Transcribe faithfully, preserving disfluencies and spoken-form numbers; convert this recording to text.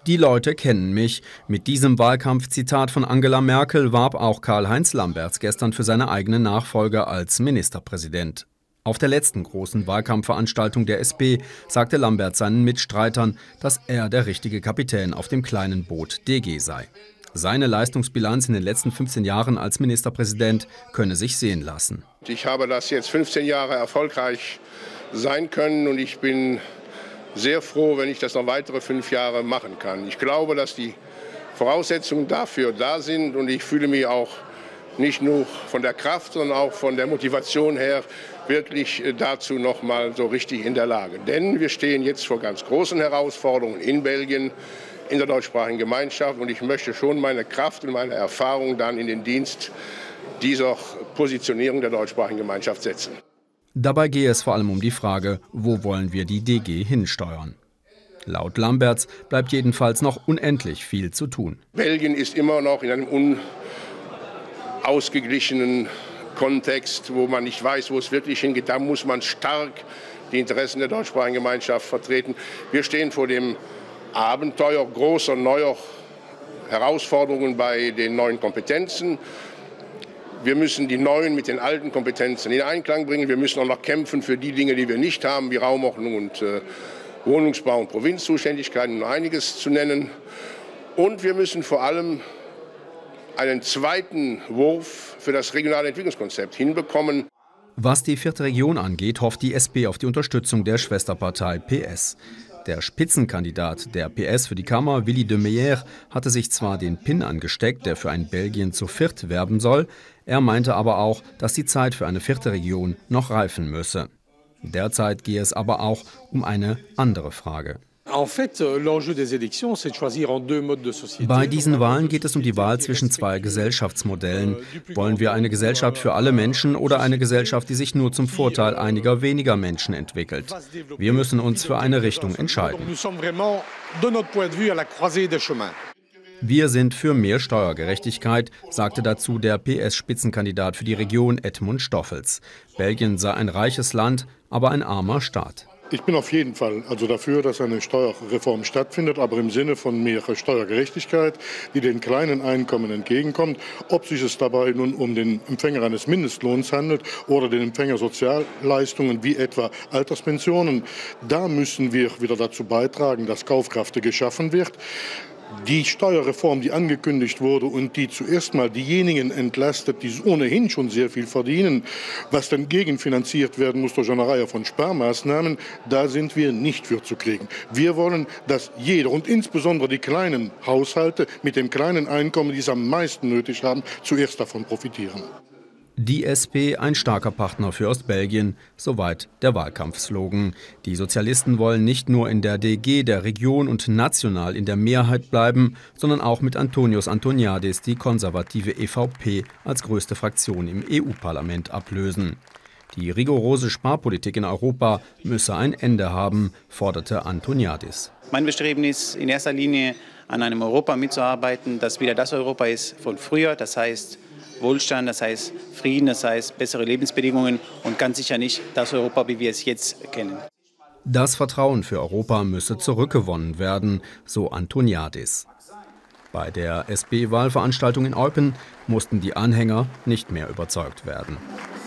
Die Leute kennen mich. Mit diesem Wahlkampfzitat von Angela Merkel warb auch Karl-Heinz Lamberts gestern für seine eigene Nachfolge als Ministerpräsident. Auf der letzten großen Wahlkampfveranstaltung der S P sagte Lamberts seinen Mitstreitern, dass er der richtige Kapitän auf dem kleinen Boot D G sei. Seine Leistungsbilanz in den letzten fünfzehn Jahren als Ministerpräsident könne sich sehen lassen. Ich habe das jetzt fünfzehn Jahre erfolgreich sein können und ich bin sehr froh, wenn ich das noch weitere fünf Jahre machen kann. Ich glaube, dass die Voraussetzungen dafür da sind und ich fühle mich auch nicht nur von der Kraft, sondern auch von der Motivation her wirklich dazu noch mal so richtig in der Lage. Denn wir stehen jetzt vor ganz großen Herausforderungen in Belgien, in der deutschsprachigen Gemeinschaft und ich möchte schon meine Kraft und meine Erfahrung dann in den Dienst dieser Positionierung der deutschsprachigen Gemeinschaft setzen. Dabei gehe es vor allem um die Frage, wo wollen wir die D G hinsteuern? Laut Lamberts bleibt jedenfalls noch unendlich viel zu tun. Belgien ist immer noch in einem unausgeglichenen Kontext, wo man nicht weiß, wo es wirklich hingeht. Da muss man stark die Interessen der deutschsprachigen Gemeinschaft vertreten. Wir stehen vor dem Abenteuer großer neuer Herausforderungen bei den neuen Kompetenzen. Wir müssen die neuen mit den alten Kompetenzen in Einklang bringen. Wir müssen auch noch kämpfen für die Dinge, die wir nicht haben, wie Raumordnung und äh, Wohnungsbau und Provinzzuständigkeiten, um einiges zu nennen. Und wir müssen vor allem einen zweiten Wurf für das regionale Entwicklungskonzept hinbekommen. Was die vierte Region angeht, hofft die S P auf die Unterstützung der Schwesterpartei P S. Der Spitzenkandidat der P S für die Kammer, Willy de Meyer, hatte sich zwar den Pin angesteckt, der für ein Belgien zu viert werben soll, er meinte aber auch, dass die Zeit für eine vierte Region noch reifen müsse. Derzeit gehe es aber auch um eine andere Frage. Bei diesen Wahlen geht es um die Wahl zwischen zwei Gesellschaftsmodellen. Wollen wir eine Gesellschaft für alle Menschen oder eine Gesellschaft, die sich nur zum Vorteil einiger weniger Menschen entwickelt? Wir müssen uns für eine Richtung entscheiden. Wir sind für mehr Steuergerechtigkeit, sagte dazu der P S-Spitzenkandidat für die Region Edmund Stoffels. Belgien sei ein reiches Land, aber ein armer Staat. Ich bin auf jeden Fall also dafür, dass eine Steuerreform stattfindet, aber im Sinne von mehr Steuergerechtigkeit, die den kleinen Einkommen entgegenkommt. Ob sich es dabei nun um den Empfänger eines Mindestlohns handelt oder den Empfänger Sozialleistungen wie etwa Alterspensionen, da müssen wir wieder dazu beitragen, dass Kaufkraft geschaffen wird. Die Steuerreform, die angekündigt wurde und die zuerst mal diejenigen entlastet, die ohnehin schon sehr viel verdienen, was dann gegenfinanziert werden muss durch eine Reihe von Sparmaßnahmen, da sind wir nicht für zu kriegen. Wir wollen, dass jeder und insbesondere die kleinen Haushalte mit dem kleinen Einkommen, die es am meisten nötig haben, zuerst davon profitieren. Die S P ein starker Partner für Ostbelgien, soweit der Wahlkampfslogan. Die Sozialisten wollen nicht nur in der D G, der Region und national in der Mehrheit bleiben, sondern auch mit Antonios Antoniadis die konservative E V P als größte Fraktion im E U-Parlament ablösen. Die rigorose Sparpolitik in Europa müsse ein Ende haben, forderte Antoniadis. Mein Bestreben ist in erster Linie, an einem Europa mitzuarbeiten, das wieder das Europa ist von früher, das heißt Wohlstand, das heißt Frieden, das heißt bessere Lebensbedingungen und ganz sicher nicht das Europa, wie wir es jetzt kennen. Das Vertrauen für Europa müsse zurückgewonnen werden, so Antoniadis. Bei der S P-Wahlveranstaltung in Eupen mussten die Anhänger nicht mehr überzeugt werden.